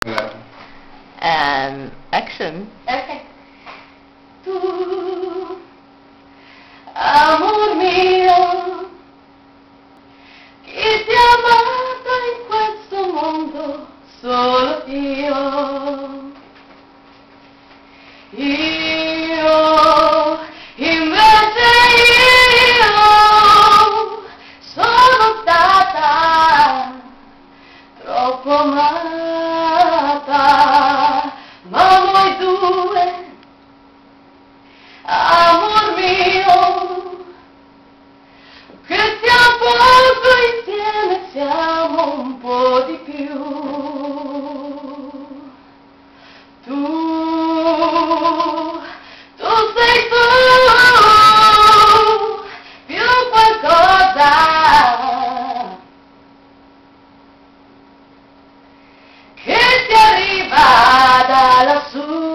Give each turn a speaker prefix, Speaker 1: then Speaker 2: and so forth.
Speaker 1: Action.
Speaker 2: Ok. Tu, amor mio, chi ti ha amato in questo mondo? Solo io. Invece io sono stata troppo amata, ma noi due, amor mio, che siamo poco insieme, siamo un po' di più. Tu sei tu, più qualcosa che ti arriva da lassù.